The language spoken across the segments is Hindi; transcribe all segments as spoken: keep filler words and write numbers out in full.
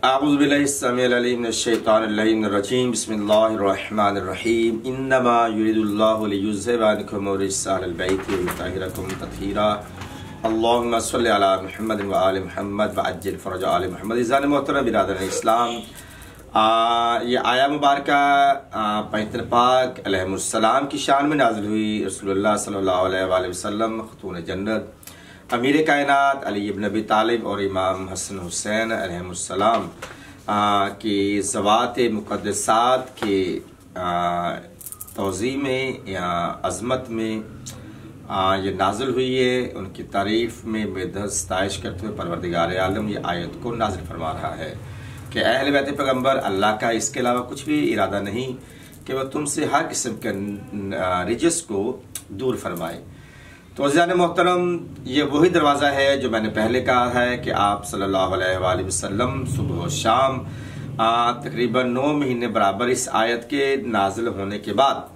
आऊज़ुबिल्लाहिस्समीउल-अलीम बिस्मिल्लाहिर्रहमानिर्रहीम इन्नमा युरिदुल्लाहु लियुज़हिबा अन्कुम अर्रिज्सा अहलल बैति व युतहिरकुम तत्हीरा अल्लाहुम्मा सल्लि अला मुहम्मद व आलि मुहम्मद व अज्जिल फरज आलि मुहम्मद। इज़ान मोहतरम बिरादरान इस्लाम, ये आया मुबारका पैगंबर पाक अलैहिस्सलाम की शान में नाज़िल हुई। रसूलुल्लाह सल्लल्लाहु अलैहि वसल्लम खतून जन्नत अमीर कायनात अली इब्न अबी तालिब और इमाम हसन हुसैन अलैहिस्सलाम की ज़वात मुक़द्दसात के तौज़ी में या अज़मत में आ, ये नाज़िल हुई है। उनकी तारीफ़ में बेदहद सताइश करते हुए परवरदिगार आलम ये आयत को नाज़िल फरमा रहा है कि अहले बैत पैगम्बर अल्लाह का इसके अलावा कुछ भी इरादा नहीं कि वह तुमसे हर किस्म के रिजस को दूर फरमाए। तो अज़ीज़ान मोहतरम, ये वही दरवाज़ा है जो मैंने पहले कहा है कि आप सल्लल्लाहु अलैहि वसल्लम सुबह और शाम तकरीबन नौ महीने बराबर इस आयत के नाज़िल होने के बाद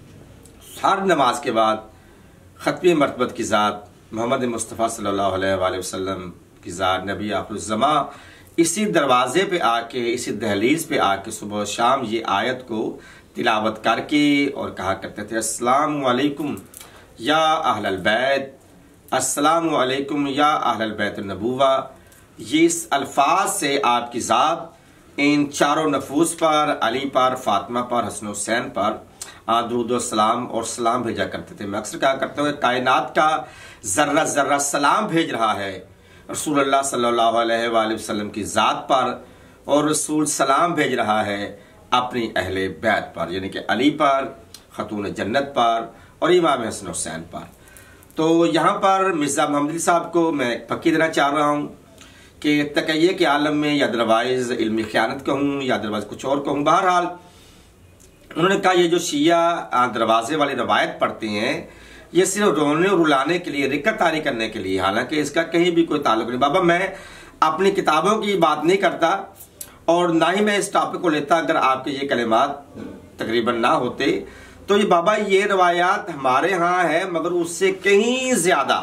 हर नमाज के बाद ख़त्म मरतबत की ज़ात मोहम्मद मुस्तफ़ा सल्लल्लाहु अलैहि वसल्लम की ज़ात नबी आखिरुज़्ज़मा इसी दरवाज़े पे आके, इसी दहलीज़ पे आके सुबह शाम ये आयत को तिलावत करके और कहा करते थे, अस्सलामु अलैकुम या अहलल बैत, अस्सलामु अलैकुम या अहलल बैत नबूवा। ये इस अल्फाज से आपकी ज़ात इन चारों नफूस पर, अली पर, फातिमा पर, हसन हुसैन पर दुरूद व सलाम और सलाम भेजा करते थे। मैं अक्सर कहा करता हूँ कायनात का जर्रा जर्रा सलाम भेज रहा है रसूलुल्लाह सल्लल्लाहु अलैहि वसल्लम की ज़ात पर, और रसूल सलाम भेज रहा है अपनी अहले बैत पर, यानी कि अली पर, खतून जन्नत पर और इमाम हसन हुसैन पर। तो यहाँ पर मिर्ज़ा मोहम्मद अली साहब को मैं पक्की देना चाह रहा हूँ कि तकय्ये के आलम में या अदरवाइज़ इल्मी ख़यानत कहूँ या अदरवाइज़ कुछ और कहूँ, बहरहाल उन्होंने कहा ये जो शिया दरवाजे वाली रवायत पढ़ते हैं ये सिर्फ रोने और रुलाने के लिए, रिक्कत तारी करने के लिए, हालांकि इसका कहीं भी कोई ताल्लुक नहीं। बाबा, मैं अपनी किताबों की बात नहीं करता और ना ही मैं इस टॉपिक को लेता अगर आपके ये कलिमात तकरीबन ना होते। तो ये बाबा ये रवायात हमारे यहाँ है, मगर उससे कहीं ज्यादा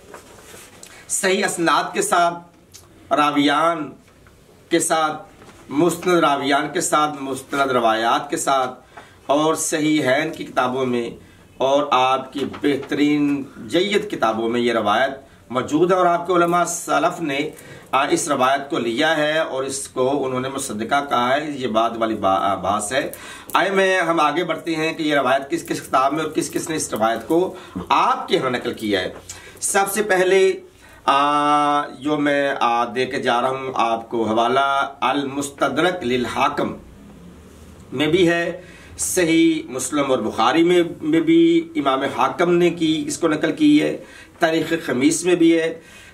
सही असनाद के साथ, रावियान के साथ, मुस्तनद रावियान के साथ, मुस्तनद रवायात के साथ और सही हैन की किताबों में और आपकी बेहतरीन जय्यद किताबों में ये रवायत मौजूद है। और आपके उलमा सलफ ने इस रवायत को लिया है और इसको उन्होंने मुसद्दिका कहा है। ये बात वाली बा, बात है। आए मैं हम आगे बढ़ते हैं कि ये रवायत किस किस किताब में और किस किस ने इस रवायत को आपके यहाँ नकल किया है। सबसे पहले आ, जो मैं आ, दे के जा रहा हूँ आपको हवाला अल मुस्तदरक लिल हाकम में भी है, सही मुस्लिम और बुखारी में, में भी इमाम हाकम ने की इसको नकल की है, तारीख़ खमीस में भी है,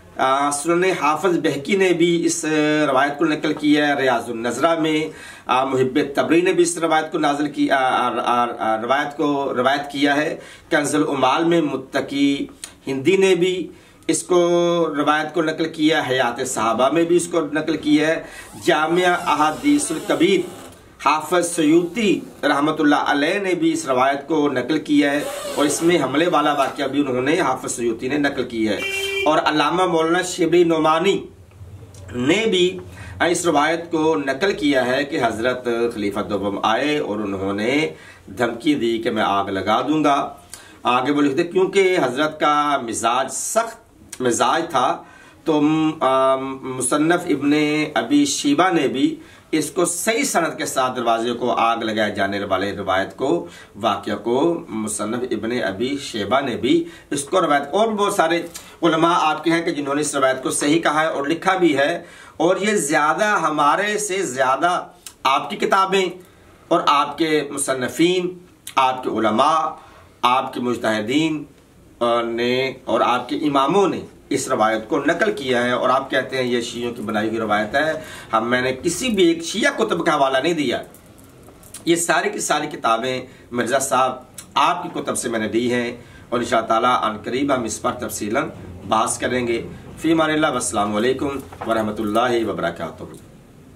सुनन हाफिज बहकी ने भी इस रवायत को नकल किया है, रियाजुन नज़रा में मुहिब तबरी ने भी इस रवायत को नाजिल की आ, आ, आ, आ, रवायत को रवायत किया है, कंजुल उमाल में मुत्तकी हिंदी ने भी इसको रवायत को नकल किया, हयात सहाबा में भी इसको नकल किया है, जामिया अहादीसुल कबीर हाफिज सयूती रहमतुल्लाह अलैह ने भी इस रवायत को नकल किया है और इसमें हमले वाला वाक़या भी उन्होंने हाफिज सयूती ने नकल किया है। और अल्लामा मौलाना शिबली नोमानी ने भी इस रवायत को नकल किया है कि हज़रत खलीफा दोम आए और उन्होंने धमकी दी कि मैं आग लगा दूंगा। आगे वो लिखते क्योंकि हज़रत का मिजाज सख्त मिजाज था, तो मुसन्नफ इब्ने अबी शीबा ने भी इसको सही सनद के साथ दरवाजे को आग लगाए जाने वाले रवायत को, वाक़या को, मुसन्नफ इब्ने अबी शेबा ने भी इसको रवायत, और बहुत सारे उलमा आपके हैं कि जिन्होंने इस रवायत को सही कहा है और लिखा भी है। और ये ज़्यादा हमारे से ज़्यादा आपकी किताबें और आपके मुसन्नफीन, आपके उलमा, आपके मुज्तहिदीन ने और आपके इमामों ने इस रवायत को नकल किया है। और आप कहते हैं ये शियों की बनाई हुई रवायत है। हम मैंने किसी भी एक शिया कुतुब का हवाला नहीं दिया, ये सारी की सारी किताबें मिर्ज़ा साहब आपकी कुतुब से मैंने दी हैं और इंशा ताला अनकरीब हम इस पर तफसीलन बात करेंगे। फ़ी अमानिल्लाह, वस्सलामु अलैकुम व रहमतुल्लाहि व बरकातुहू।